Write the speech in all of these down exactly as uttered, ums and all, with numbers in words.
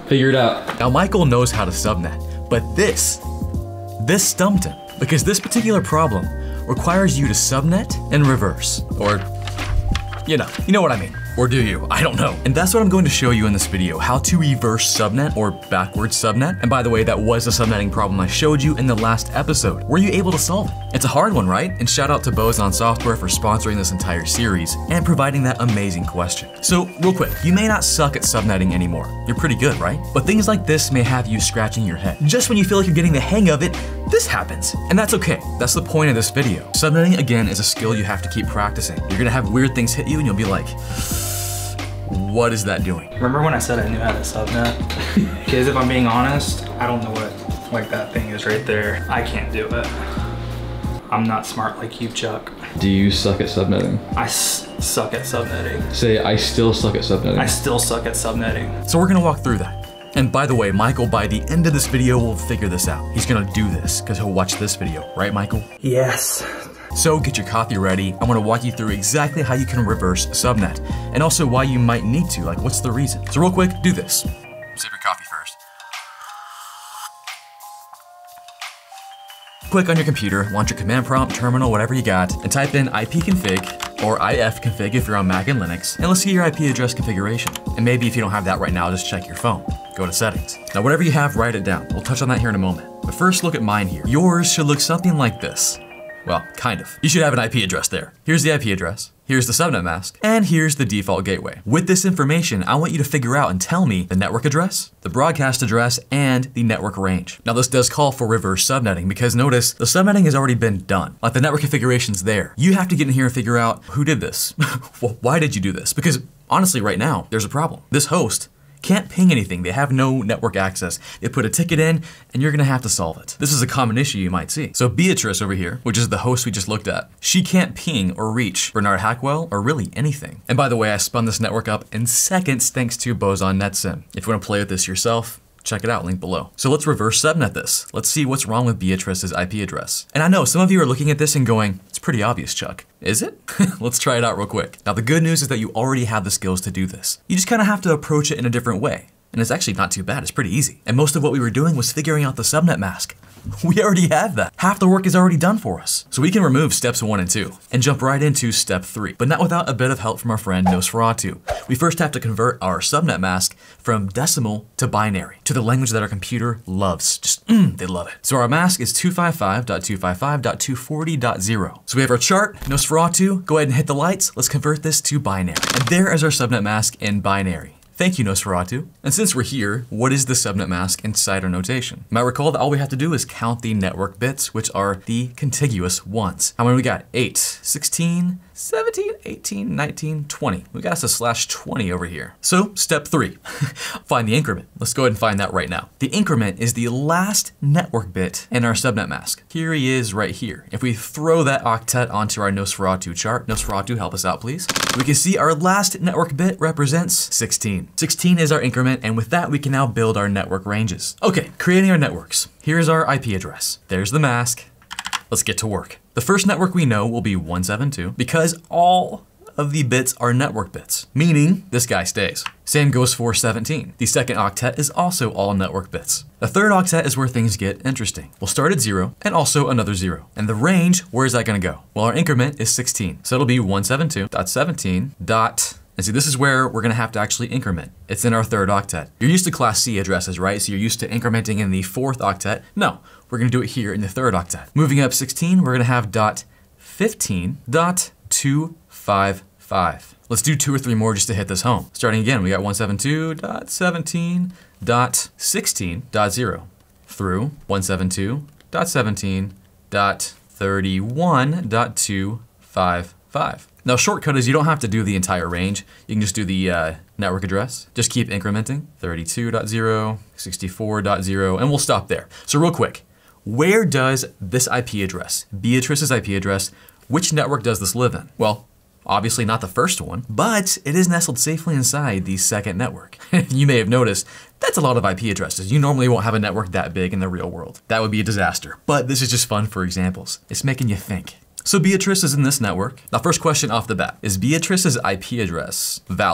Figure it out. Now Michael knows how to subnet, but this, this stumped him. Because this particular problem requires you to subnet and reverse, or you know, you know what I mean. Or do you? I don't know. And that's what I'm going to show you in this video, how to reverse subnet or backwards subnet. And by the way, that was a subnetting problem I showed you in the last episode. Were you able to solve it? It's a hard one, right? And shout out to Boson Software for sponsoring this entire series and providing that amazing question. So real quick, you may not suck at subnetting anymore. You're pretty good, right? But things like this may have you scratching your head. Just when you feel like you're getting the hang of it, this happens. And that's okay. That's the point of this video. Subnetting, again, is a skill you have to keep practicing. You're gonna have weird things hit you and you'll be like, what is that doing? Remember when I said I knew how to subnet? Because if I'm being honest, I don't know what like that thing is right there. I can't do it. I'm not smart like you, Chuck. Do you suck at subnetting? I s suck at subnetting. Say, I still suck at subnetting. I still suck at subnetting. So we're gonna walk through that. And by the way, Michael, by the end of this video, will figure this out. He's gonna do this because he'll watch this video, right, Michael? Yes. So get your coffee ready. I'm gonna walk you through exactly how you can reverse subnet, and also why you might need to, like what's the reason. So real quick, do this. Sip your coffee first. Click on your computer, launch your command prompt, terminal, whatever you got, and type in ipconfig or ifconfig if you're on Mac and Linux, and let's see your I P address configuration. And maybe if you don't have that right now, just check your phone. Go to settings. Now whatever you have, write it down. We'll touch on that here in a moment. But first look at mine here. Yours should look something like this. Well, kind of. You should have an I P address there. Here's the I P address, here's the subnet mask, and here's the default gateway. With this information, I want you to figure out and tell me the network address, the broadcast address, and the network range. Now this does call for reverse subnetting because notice the subnetting has already been done. Like the network configuration's there. You have to get in here and figure out who did this. Why did you do this? Because honestly, right now, there's a problem. This host can't ping anything. They have no network access. They put a ticket in and you're gonna have to solve it. This is a common issue you might see. So Beatrice over here, which is the host we just looked at, she can't ping or reach Bernard Hackwell or really anything. And by the way, I spun this network up in seconds thanks to Boson NetSim. If you wanna play with this yourself, check it out, link below. So let's reverse subnet this. Let's see what's wrong with Beatrice's I P address. And I know some of you are looking at this and going, it's pretty obvious, Chuck. Is it? Let's try it out real quick. Now the good news is that you already have the skills to do this. You just kind of have to approach it in a different way. And it's actually not too bad, it's pretty easy. And most of what we were doing was figuring out the subnet mask. We already have that. Half the work is already done for us. So we can remove steps one and two and jump right into step three, but not without a bit of help from our friend Nosferatu. We first have to convert our subnet mask from decimal to binary, to the language that our computer loves. Just, mm, they love it. So our mask is two fifty-five dot two fifty-five dot two forty dot zero. So we have our chart, Nosferatu, go ahead and hit the lights. Let's convert this to binary. And there is our subnet mask in binary. Thank you, Nosferatu. And since we're here, what is the subnet mask inside our notation? You might recall that all we have to do is count the network bits, which are the contiguous ones. How many we got? eight, sixteen, seventeen, eighteen, nineteen, twenty. We got us a slash twenty over here. So step three, find the increment. Let's go ahead and find that right now. The increment is the last network bit in our subnet mask. Here he is right here. If we throw that octet onto our Nosferatu chart, Nosferatu, help us out please. We can see our last network bit represents sixteen. sixteen is our increment, and with that we can now build our network ranges. Okay, creating our networks. Here's our I P address. There's the mask. Let's get to work. The first network we know will be one seventy-two because all of the bits are network bits, meaning this guy stays. Same goes for seventeen. The second octet is also all network bits. The third octet is where things get interesting. We'll start at zero and also another zero. And the range, where is that gonna go? Well, our increment is sixteen. So it'll be one seventy-two dot seventeen dot, and see, this is where we're gonna have to actually increment. It's in our third octet. You're used to class C addresses, right? So you're used to incrementing in the fourth octet. No, we're gonna do it here in the third octet. Moving up sixteen, we're gonna have dot fifteen dot two fifty-five. Let's do two or three more just to hit this home. Starting again, we got one seventy-two dot seventeen dot sixteen dot zero through one seventy-two dot seventeen dot thirty-one dot two fifty-five. Now shortcut is you don't have to do the entire range. You can just do the uh, network address. Just keep incrementing. thirty-two dot zero, sixty-four dot zero, and we'll stop there. So real quick, where does this I P address, Beatrice's I P address, which network does this live in? Well, obviously not the first one, but it is nestled safely inside the second network. You may have noticed, that's a lot of I P addresses. You normally won't have a network that big in the real world. That would be a disaster, but this is just fun for examples. It's making you think. So Beatrice is in this network. Now first question off the bat, is Beatrice's I P address valid?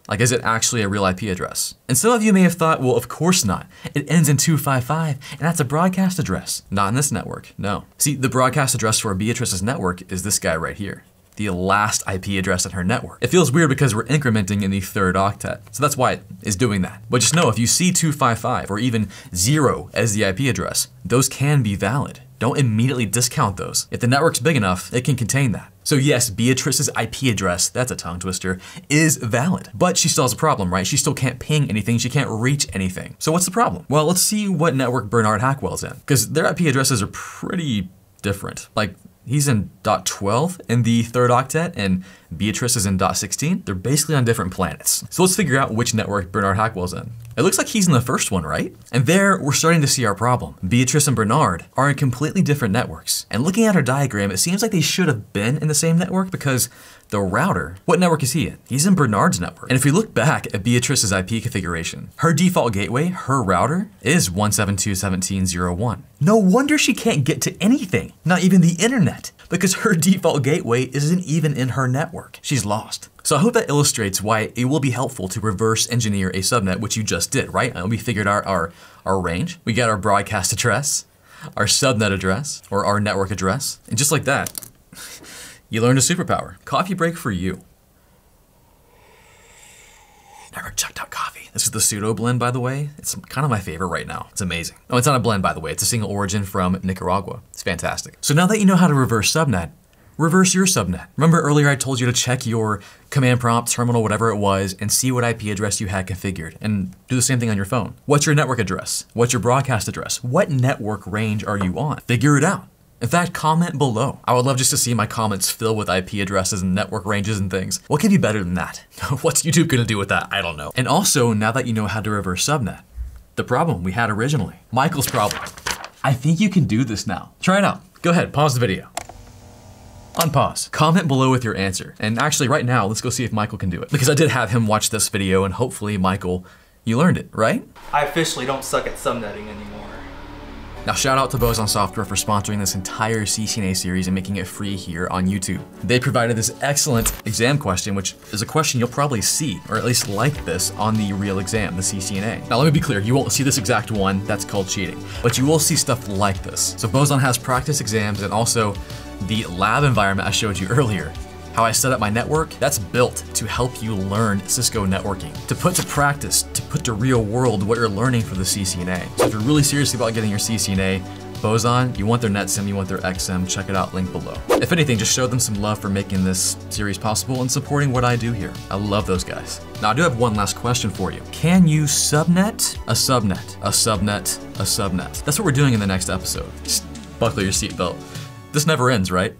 Like, is it actually a real I P address? And some of you may have thought, well, of course not. It ends in two five five, and that's a broadcast address. Not in this network, no. See, the broadcast address for Beatrice's network is this guy right here, the last I P address in her network. It feels weird because we're incrementing in the third octet, so that's why it is doing that. But just know, if you see two five five or even zero as the I P address, those can be valid. Don't immediately discount those. If the network's big enough, it can contain that. So yes, Beatrice's I P address, that's a tongue twister, is valid. But she still has a problem, right? She still can't ping anything, she can't reach anything. So what's the problem? Well, let's see what network Bernard Hackwell's in, because their I P addresses are pretty different. Like, he's in dot twelve in the third octet, and Beatrice is in dot sixteen. They're basically on different planets. So let's figure out which network Bernard Hackwell's in. It looks like he's in the first one, right? And there, we're starting to see our problem. Beatrice and Bernard are in completely different networks. And looking at our diagram, it seems like they should have been in the same network because the router, what network is he in? He's in Bernard's network. And if we look back at Beatrice's I P configuration, her default gateway, her router, is one seventy-two dot seventeen dot zero one. No wonder she can't get to anything, not even the internet, because her default gateway isn't even in her network. She's lost. So I hope that illustrates why it will be helpful to reverse engineer a subnet, which you just did, right? And we figured out our, our range. We got our broadcast address, our subnet address, or our network address. And just like that, you learned a superpower. Coffee break for you. NetworkChuck dot coffee. This is the pseudo blend, by the way. It's kind of my favorite right now. It's amazing. Oh, it's not a blend, by the way. It's a single origin from Nicaragua. It's fantastic. So now that you know how to reverse subnet, reverse your subnet. Remember earlier I told you to check your command prompt, terminal, whatever it was, and see what I P address you had configured, and do the same thing on your phone. What's your network address? What's your broadcast address? What network range are you on? Figure it out. In fact, comment below. I would love just to see my comments fill with I P addresses and network ranges and things. What can be better than that? What's YouTube gonna do with that? I don't know. And also, now that you know how to reverse subnet, the problem we had originally, Michael's problem. I think you can do this now. Try it out. Go ahead, pause the video. Unpause. Comment below with your answer. And actually right now, let's go see if Michael can do it. Because I did have him watch this video and hopefully, Michael, you learned it, right? I officially don't suck at subnetting anymore. Now shout out to Boson Software for sponsoring this entire C C N A series and making it free here on YouTube. They provided this excellent exam question, which is a question you'll probably see, or at least like this, on the real exam, the C C N A. Now let me be clear, you won't see this exact one, that's called cheating, but you will see stuff like this. So Boson has practice exams and also the lab environment I showed you earlier. How I set up my network, that's built to help you learn Cisco networking, to put to practice, to put to real world what you're learning for the C C N A. So if you're really serious about getting your C C N A, Boson, you want their NetSim, you want their X M, check it out, link below. If anything, just show them some love for making this series possible and supporting what I do here. I love those guys. Now I do have one last question for you. Can you subnet a subnet, a subnet, a subnet? That's what we're doing in the next episode. Just buckle your seatbelt. This never ends, right?